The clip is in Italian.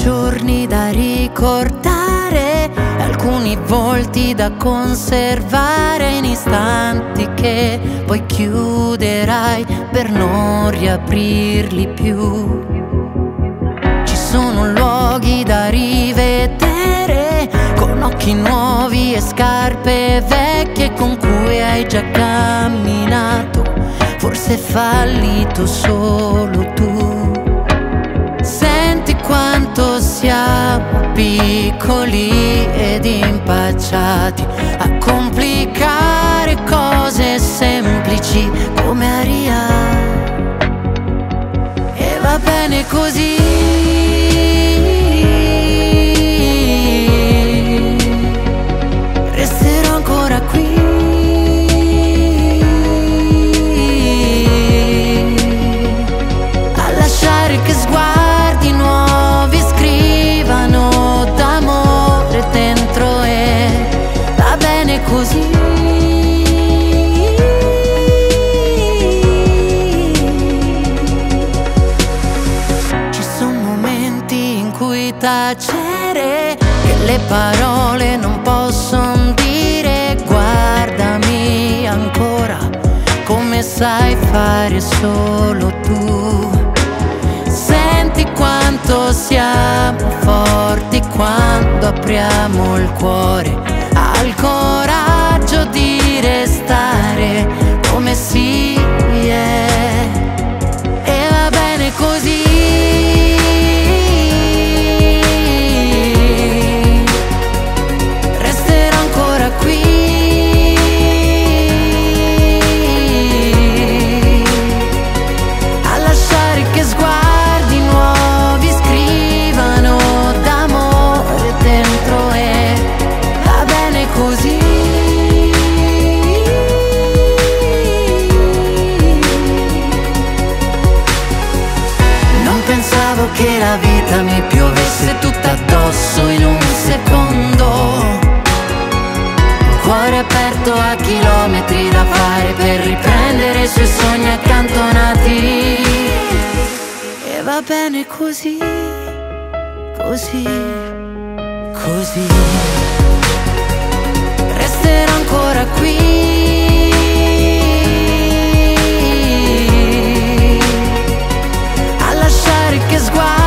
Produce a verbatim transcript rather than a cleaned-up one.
giorni da ricordare, alcuni volti da conservare in istanti che poi chiuderai per non riaprirli più. Ci sono luoghi da rivedere con occhi nuovi e scarpe vecchie con cui hai già camminato, forse fallito solo tu. Senti quanto siamo piccoli ed impacciati a complicare cose semplici come aria. E va bene così, resterò ancora qui a lasciare che sguardi nuovi scrivano d'amore dentro, e va bene così. Ci sono momenti in cui tacere, che le parole non possono dire. Guardami ancora come sai fare solo tu. Senti quanto siamo forti quando apriamo il cuore, al coraggio di restare come si è. E va bene così, resterò ancora qui a lasciare che sguardi nuovi scrivano d'amore dentro, e va bene così. Non pensavo che la vita mi piovesse tutta addosso in un secondo. Cuore aperto a chilometri da fare per riprendere i suoi sogni accantonati. E va bene così, così, così. Resterò ancora qui a lasciare che sguardi